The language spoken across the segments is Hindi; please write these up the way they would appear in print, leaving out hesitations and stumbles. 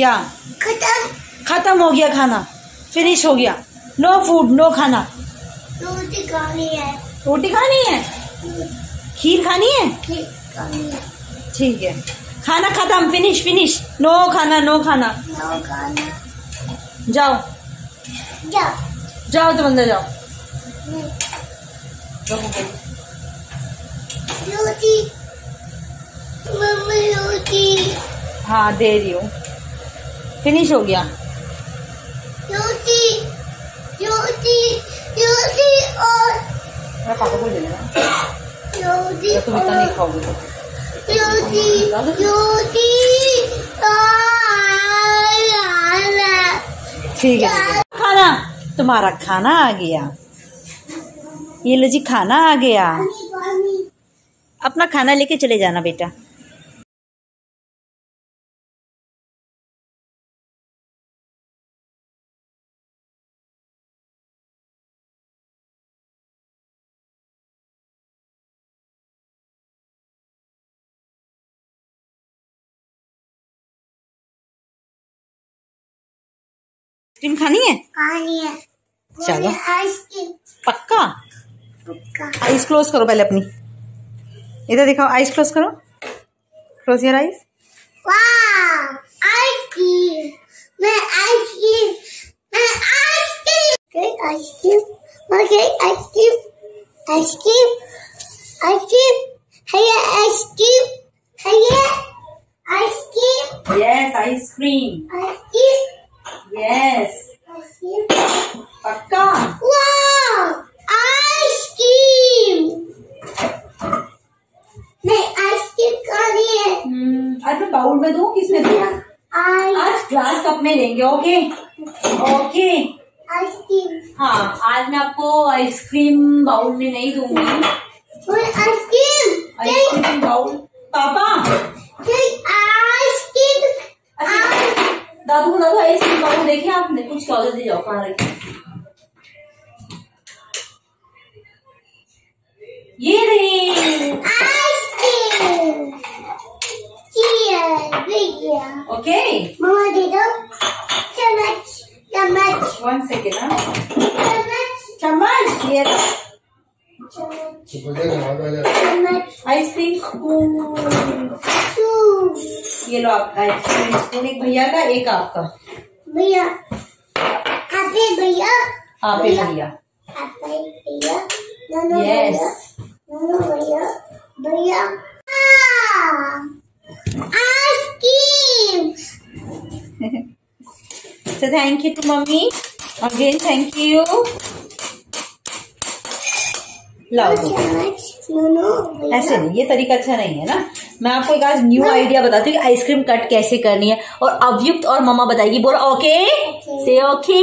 क्या खत्म हो गया खाना, फिनिश हो गया। नो फूड, नो खाना। रोटी खानी है। रोटी खानी है? खीर खानी है? खीर खानी है। ठीक है, खाना खत्म, फिनिश फिनिश। नो खाना, नो खाना। नो खाना। जाओ जाओ जाओ, तुम अंदर जाओ। रोटी मम्मी, रोटी। हाँ दे रही हूँ, फिनिश हो गया। रोटी रोटी रोटी और मैं पापा को दे देना। रोटी तुम इतना नहीं खाओगे तो। रोटी रोटी ठीक है, खाना तुम्हारा खाना आ गया। ये लो जी, खाना आ गया। अपना खाना लेके चले जाना बेटा। आइसक्रीम खानी है? खानी है। चलो आइसक्रीम पक्का। पक्का। आइस क्लोज करो पहले अपनी, इधर दिखाओ, आइस क्लोज करो, क्लोज योर आइस। वाह, आइसक्रीम। मैं आइसक्रीम, मैं ice cream, ice cream, okay, ice cream, ice cream, ice cream, है ये आइसक्रीम, है ये ice cream. Yes, ice cream. Ice cream, yes, ice cream, पक्का। वाह, आइसक्रीम। नहीं, आइसक्रीम खानी है। आज मैं बाउल में दूँ, किसमें दूँ? आज ग्लास कप में लेंगे। Okay okay. आइसक्रीम। हाँ, आज मैं आपको आइसक्रीम बाउल में नहीं दूंगी। Ice cream, ice cream bowl papa. Ice cream. दादू दादू आइसक्रीम बाउल देखिए आपने, कुछ क्या दे जाओ, कहाँ रखी? ये रही आइसक्रीम। ओके, मम्मा दे दो चम्मच, चम्मच, 1 सेकेंड। चम्मच, चम्मच, ये लो चम्मच, आइसक्रीम स्पून। ये लो आपका आइसक्रीम स्पून, एक भैया का, एक आपका। भैया, आपे भैया, आपे भैया, आपे भैया, दोनों यस, दोनों भैया, भैया। Ice cream. So thank you to mummy, again thank you। लाओ, ऐसे नहीं, ये तरीका अच्छा नहीं है ना। मैं आपको एक आज न्यू आइडिया बताती हूँ कि आइसक्रीम कट कैसे करनी है, और अभियुक्त और मम्मा बताएगी। बोलो okay, say okay.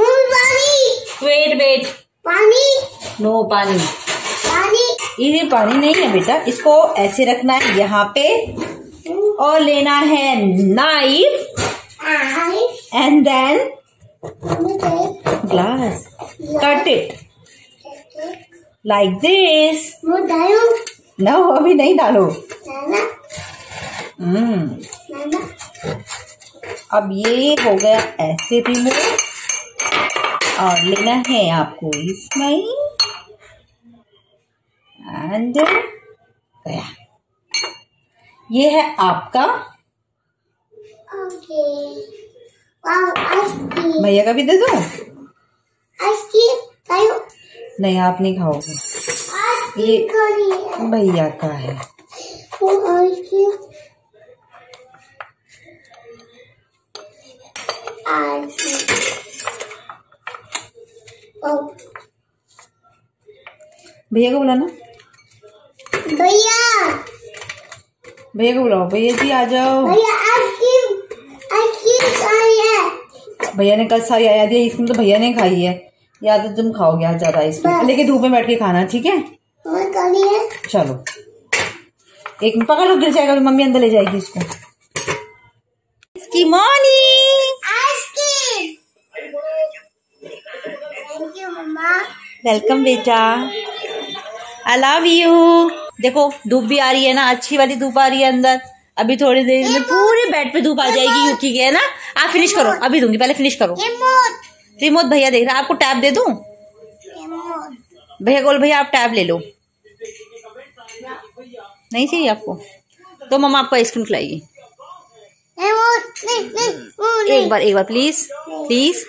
Wait wait, पानी, नो पानी, पानी, ये पानी नहीं है बेटा। इसको ऐसे रखना है यहाँ पे, और लेना है knife, and then glass, cut it like this. No, अभी नहीं डालो। अब ये हो गया ऐसे रिमूव, और लेना है आपको इसमें, एंड गया। ये है आपका। भैया का भी दे दो। आइसक्रीम नहीं, आप नहीं खाओगे, ये भैया का है। आइसक्रीम, भैया को बुलाना, भैया, भैया को बुलाओ। भैया जी आ जाओ। भैया आइसक्रीम, आइसक्रीम खानी है। भैया ने कल सारी आया दी आइसक्रीम, तो भैया ने खाई है, या तो तुम खाओगे आज ज्यादा आइसक्रीम। लेकिन धूप में बैठ के खाना, ठीक है? खानी है। चलो, एक मिनट पकड़ लो, गिर जाएगा, मम्मी अंदर ले जाएगी इसको। इसकी morning ice cream. Thank you mamma. Welcome बेटा, आई लव यू। देखो धूप भी आ रही है ना, अच्छी वाली धूप आ रही है अंदर, अभी थोड़ी देर में पूरी बेड पे धूप आ जाएगी यूकी के, है ना। आप फिनिश करो, अभी दूंगी, पहले फिनिश करो। रिमोट भैया देख रहा है, आपको टैब दे दूं? भैया बोल भैया आप टैब ले लो। नहीं चाहिए आपको तो मम्मा आपको आइसक्रीम खिलाएगी। एक बार प्लीज प्लीज।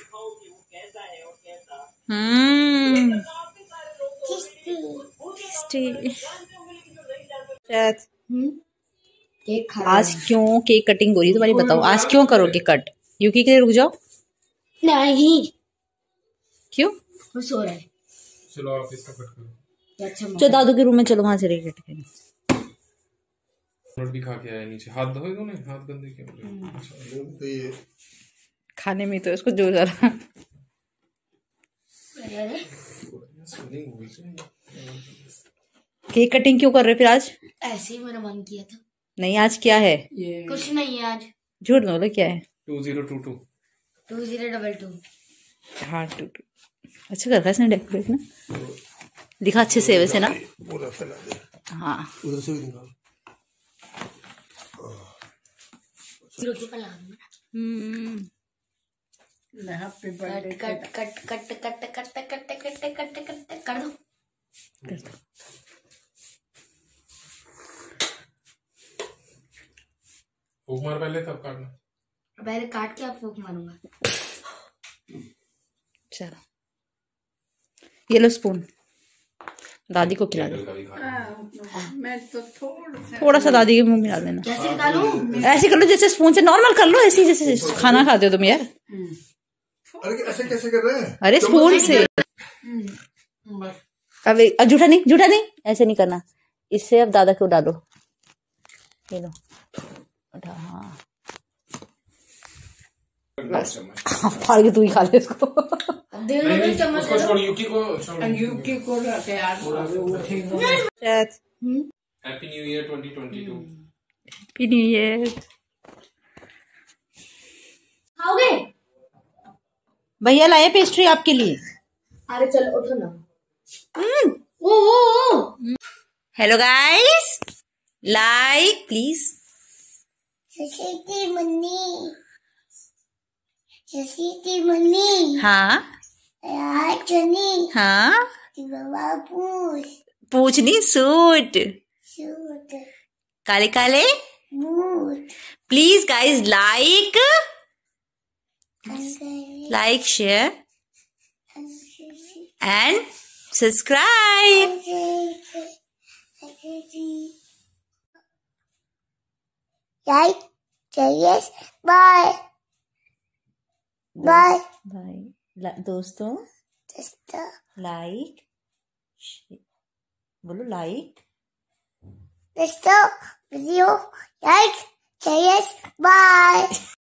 आज क्यों केक कटिंग हो रही है तुम्हारी, बताओ आज क्यों करोगे कट? यूकी के लिए रुक जाओ। नहीं क्यों? वो सो रहा है। चलो आप इसका कट करो। चलो दादू के रूम में चलो, वहां से रेडी कट करें। भी खा के आया नीचे, हाथ धोए तो नहीं, हाथ गंदे क्यों? तो ये खाने में तो इसको जो जरा केक कटिंग क्यों कर रहे हो फिर आज? ऐसे ही मेरा मन किया था। नहीं आज क्या है? कुछ नहीं है आज। झूठ बोलो क्या है? 2022 2022। हाँ 22। अच्छा कर रहा है इसने डेकोरेट ना, दिखा अच्छे से वैसे ना। पूरा फैला दे। हाँ उधर से भी निकाल। रोटी पर लगा दूंगा। Cut cut cut cut cut cut cut cut cut cut cut कर दो। फूक मार पहले तब काटना। पहले काट के आप फूक मारूंगा। चलो ये लो स्पून, दादी को खिला दो। मैं तो थोड़ा सा दादी के मुंह में डाल देना। कैसे निकालूं? ऐसे कर लो जैसे स्पून से नॉर्मल कर लो, ऐसे जैसे खाना खाते हो तुम यार। अरे ऐसे कैसे कर रहे हैं? अरे स्पून से। अब झूठा नहीं ऐसे नहीं करना, इससे अब दादा को डालो। ये लो हाँ बस फाड़ के तू ही खा ले इसको। उसको छोड़, यूकी को छोड़। Happy new year 2022। Happy new year. खाओगे? भैया लाए पेस्ट्री आपके लिए। अरे चलो उठो ना। Oh hello guys, like please. Mummy हाँ हाँ पूछनी सूट काले काले। Please guys like share and subscribe. Bye bye bye दोस्तों। लाइक बोलो, लाइक वीडियो लाइक बाय।